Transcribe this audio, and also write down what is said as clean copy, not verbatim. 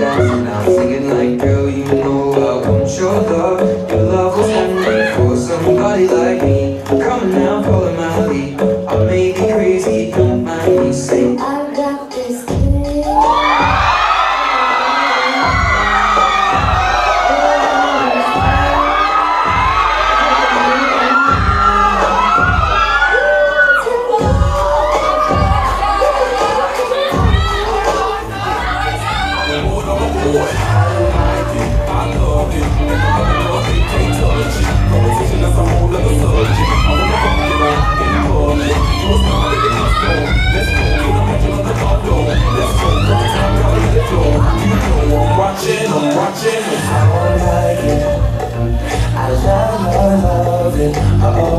dancing now, singing like, girl, you know I want your love. Your love was handmade for somebody like me. Come on now, follow my lead. I may be crazy, don't mind me. Say I got this thing. I'm watching how I like it. I love it.